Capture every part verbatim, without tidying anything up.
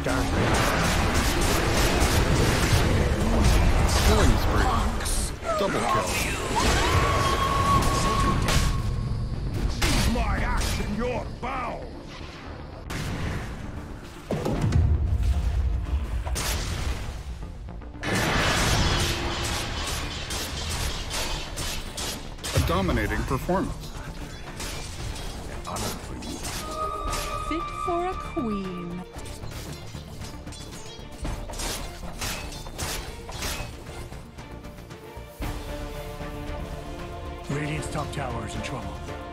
Killing spree. Double kill. Seize my axe in your bow. A dominating performance. Fit for a queen. Radiant's top tower is in trouble.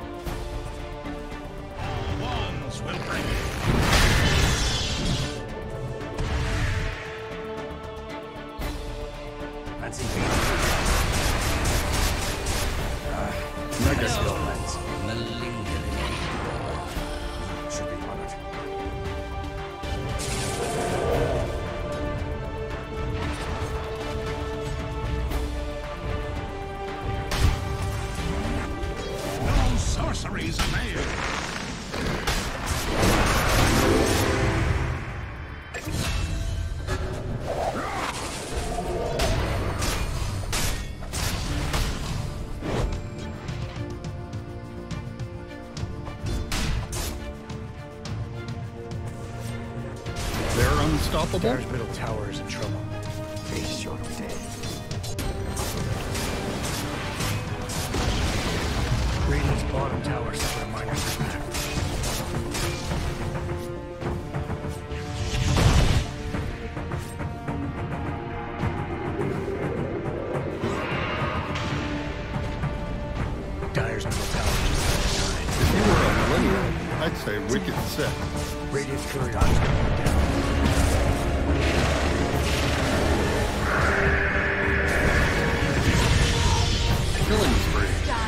Wands will bring it. That's easy. Mega kill. Should be honored. No sorceries avail. They're unstoppable. Dyer's middle tower is in trouble. Face your death. Radiant's bottom tower suffered a minor setback. Dyer's middle tower just died. If you were a millennial, I'd say wicked sick. Radiant's courier is going down. Killing spree.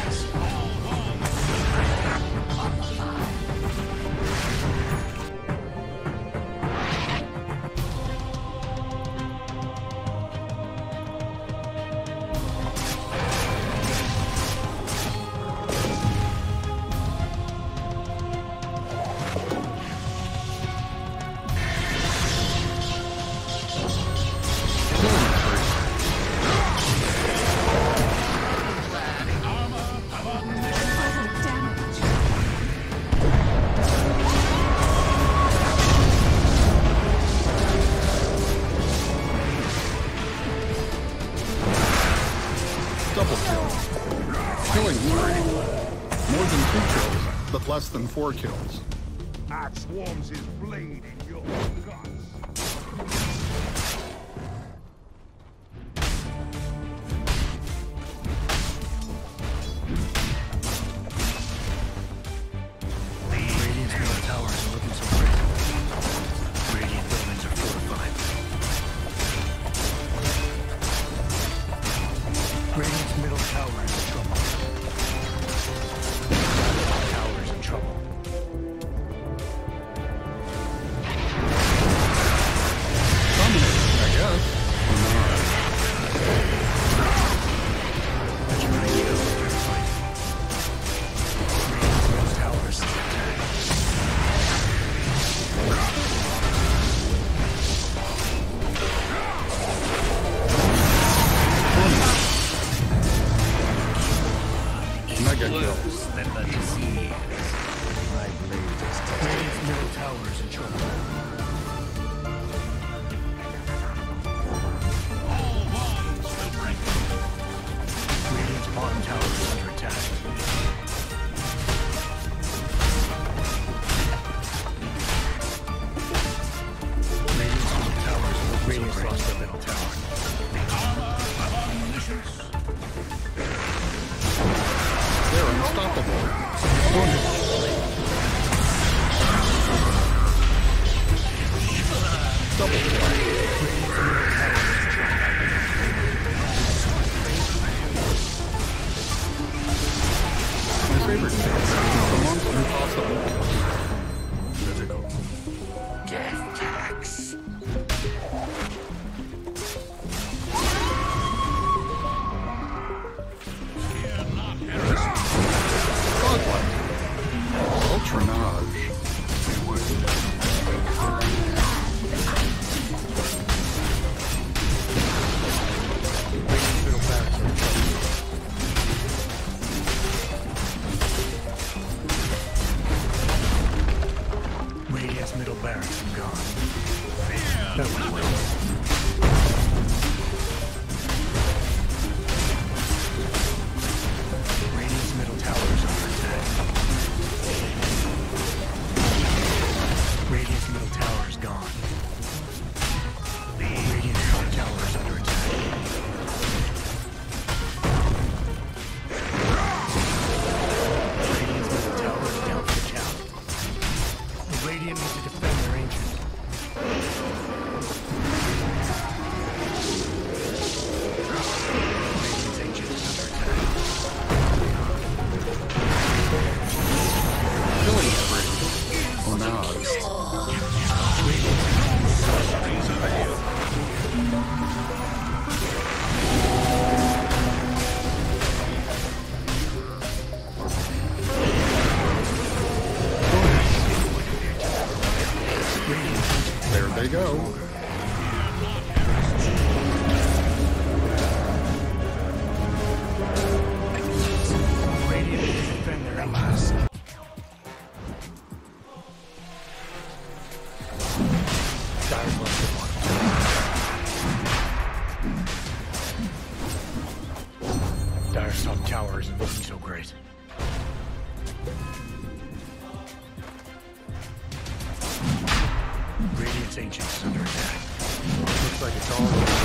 Double kill. Killing spree. More than two kills, but less than four kills. Axe warms his blade in your guts. Radiant's middle tower is looking so great. Radiant buildings are fortified. Radiant's middle tower is in trouble. Dyer's tower is in trouble. Dominating, I guess. That's your idea of a fair fight. Radiant's middle tower is under attack. Mega kill. Radiant's middle tower is in trouble. Radiant's bottom tower is under attack. Radiant's middle tower is looking Radiant's so lost their middle tower. They're unstoppable. Double kill. My favorite kill is amongst impossible kills. Physical. Death tax. That was well. Radiant's middle tower is under attack. Radiant's middle tower is gone. Radiant's top tower is under attack. Radiant's middle tower is down for the count. The Radiant need to defend their ancient. Radiant's ancient is under attack. Killing spree. Oh, now it's there they go. Radiant need to defend their ancient. Dire's left the one. Dire's top tower isn't looking so great. Radiant's ancient is under attack. Looks like it's all over.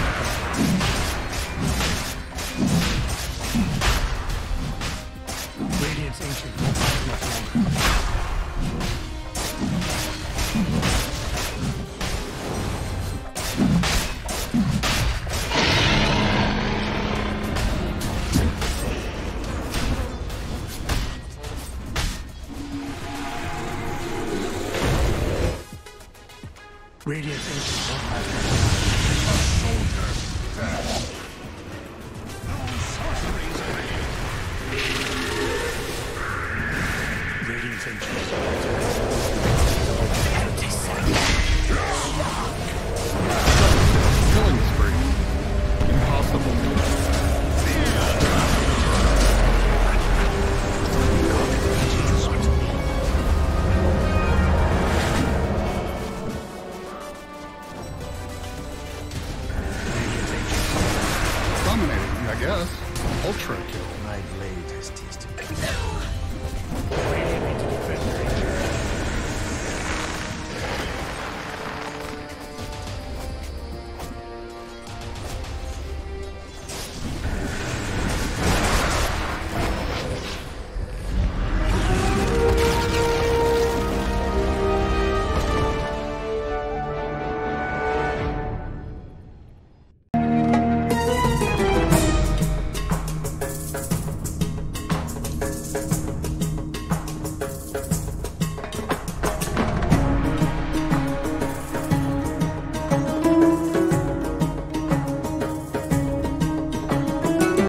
Radiant's ancient won't last much longer. Radiant's ancient won't last much longer. Radiant's ancient is under attack. Killing spree. Impossible. Dominating, I guess. Ultra kill. My blade has tasted.